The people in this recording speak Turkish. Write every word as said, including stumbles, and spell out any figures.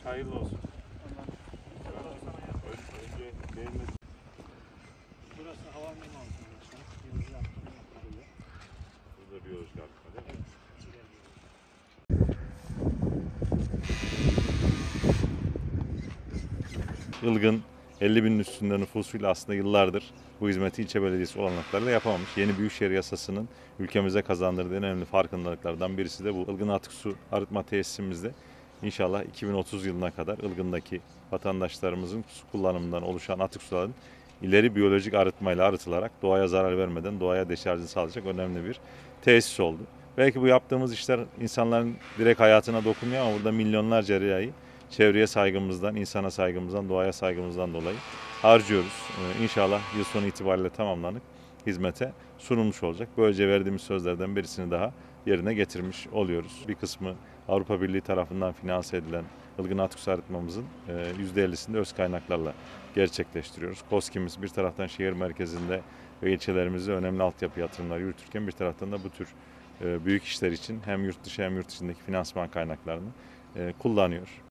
Hayırlı olsun. Burası havalimanı altında başkanım. Biyoloji arttırma yapılıyor. Burada biyolojik arıtma değil mi? Ilgın elli binin üstünde nüfusuyla aslında yıllardır bu hizmeti ilçe belediyesi olanaklarıyla yapamamış. Yeni Büyükşehir Yasası'nın ülkemize kazandırdığı en önemli farkındalıklardan birisi de bu. Ilgın Atık Su Arıtma Tesisimizde inşallah iki bin otuz yılına kadar Ilgın'daki vatandaşlarımızın su kullanımından oluşan atık suların ileri biyolojik arıtmayla arıtılarak doğaya zarar vermeden doğaya deşarjını sağlayacak önemli bir tesis oldu. Belki bu yaptığımız işler insanların direkt hayatına dokunmuyor ama burada milyonlarca lirayı çevreye saygımızdan, insana saygımızdan, doğaya saygımızdan dolayı harcıyoruz. Ee, İnşallah yıl sonu itibariyle tamamlanıp hizmete sunulmuş olacak. Böylece verdiğimiz sözlerden birisini daha yerine getirmiş oluyoruz. Bir kısmı Avrupa Birliği tarafından finanse edilen Ilgın Atık Su Arıtmamızın yüzde ellisini öz kaynaklarla gerçekleştiriyoruz. KOSKİ'miz bir taraftan şehir merkezinde ve ilçelerimizde önemli altyapı yatırımları yürütürken bir taraftan da bu tür büyük işler için hem yurt dışı hem yurt içindeki finansman kaynaklarını kullanıyor.